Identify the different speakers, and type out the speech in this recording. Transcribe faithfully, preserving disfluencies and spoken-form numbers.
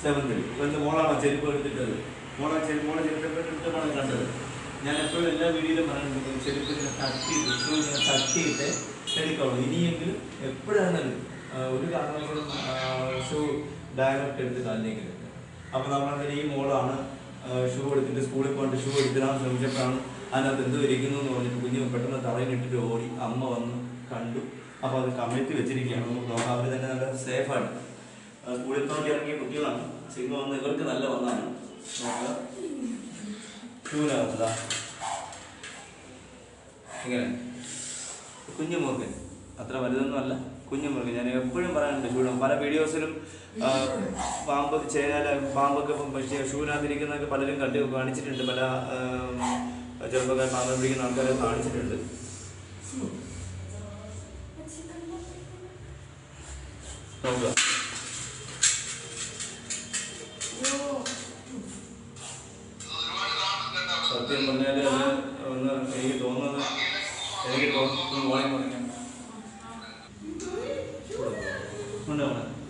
Speaker 1: സെവൻത്തിൽ ഇവൻ്റെ മോളാണോ ചെരുപ്പ് എടുത്തിട്ടത്? മോളെ ചെരുപ്പ് മോളെ ചെരുപ്പ് എടുത്തിട്ടാണ് കണ്ടത്. ഞാൻ എപ്പോഴും എല്ലാ വീഡിയോയിലും പറയുന്നത് ചെരുപ്പ് ഇങ്ങനെ തട്ടിയിട്ട് ഷൂ ഇങ്ങനെ തട്ടിയിട്ട് എടുക്കാവുള്ളൂ. ഇനിയെങ്കിലും എപ്പോഴാണെങ്കിലും ഒരു കാരണവശാലും ഷൂ ഡയറക്റ്റ് എടുത്ത് കാലിലേക്ക് എടുക്കുക. അപ്പോൾ നമ്മളങ്ങനെ ഈ മോളാണ് ഷൂ എടുത്തിട്ട് സ്കൂളിൽ പോയിട്ട് ഷൂ എടുത്തിടാൻ ശ്രമിച്ചപ്പോഴാണ് അതിനകത്ത് എന്ത് ഇരിക്കുന്നു എന്ന് പറഞ്ഞിട്ട് കുഞ്ഞ് പെട്ടെന്ന് തറയിലിട്ടിട്ട് ഓടി. അമ്മ വന്ന് കണ്ടു. അപ്പോൾ അത് കമഴ്ത്തി വെച്ചിരിക്കുകയാണ്. നമുക്ക് നോക്കാം. അവർ തന്നെ നല്ല സേഫാണ്. സ്കൂളിൽ നോക്കി ഇറങ്ങിയ കുട്ടികളാണ്. സിംഗം വന്ന് ഇവർക്ക് നല്ല വന്നാണ്. നോക്കുക ഷൂവിനകത്തതാ ഇങ്ങനെ കുഞ്ഞു മുറുക്കൻ, അത്ര വലുതൊന്നും അല്ല, കുഞ്ഞു മുറുക്കൻ. ഞാൻ എപ്പോഴും പറയാനുണ്ട് ഷൂവിനും പല വീഡിയോസിലും പാമ്പ് ചേരാല പാമ്പൊക്കെ ഷൂവിനകത്തിരിക്കുന്നതൊക്കെ പലരും കണ്ട് കാണിച്ചിട്ടുണ്ട്. പല ചെറുപ്പക്കാർ പാമ്പ് പിടിക്കുന്ന ആൾക്കാരെ കാണിച്ചിട്ടുണ്ട്. നോക്കുക സത്യം പറഞ്ഞാൽ അത് ഒന്ന് എനിക്ക് തോന്നുന്നത് എനിക്ക് തോന്നുന്നു മോളെ പറഞ്ഞ